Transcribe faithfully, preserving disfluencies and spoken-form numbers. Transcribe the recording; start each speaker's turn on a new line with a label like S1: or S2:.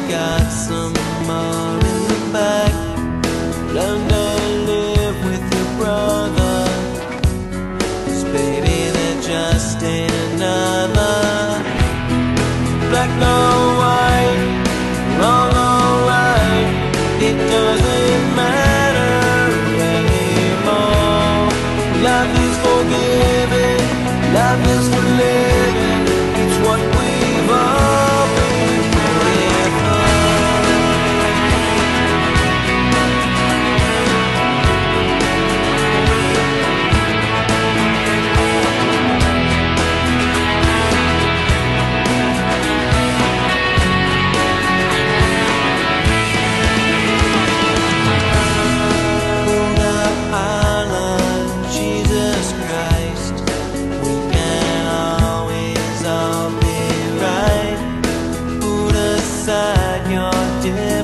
S1: got some more in the bag. Learn to live with your brother, 'cause baby, there just ain't another. Black no white, wrong or right, it doesn't matter anymore. Life is forgiving, life is for living, it's what we've all been here for. Hold up, I love Jesus Christ. We can always all be right. Put aside your differences.